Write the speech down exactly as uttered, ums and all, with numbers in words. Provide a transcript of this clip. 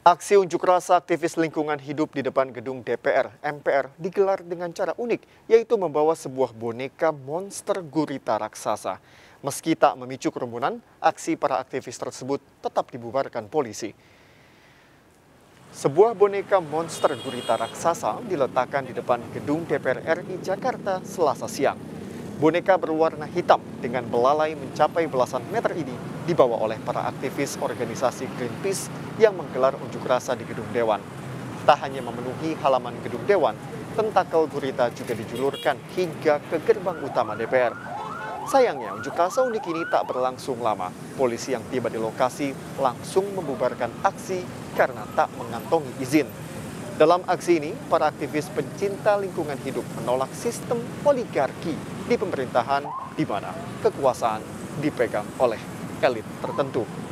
Aksi unjuk rasa aktivis lingkungan hidup di depan gedung D P R M P R digelar dengan cara unik, yaitu membawa sebuah boneka monster gurita raksasa. Meski tak memicu kerumunan, aksi para aktivis tersebut tetap dibubarkan polisi. Sebuah boneka monster gurita raksasa diletakkan di depan gedung D P R R I Jakarta Selasa siang. Boneka berwarna hitam dengan belalai mencapai belasan meter ini dibawa oleh para aktivis organisasi Greenpeace yang menggelar unjuk rasa di gedung Dewan. Tak hanya memenuhi halaman gedung Dewan, tentakel gurita juga dijulurkan hingga ke gerbang utama D P R. Sayangnya, unjuk rasa unik ini tak berlangsung lama. Polisi yang tiba di lokasi langsung membubarkan aksi karena tak mengantongi izin. Dalam aksi ini, para aktivis pencinta lingkungan hidup menolak sistem oligarki di pemerintahan di mana kekuasaan dipegang oleh elit tertentu.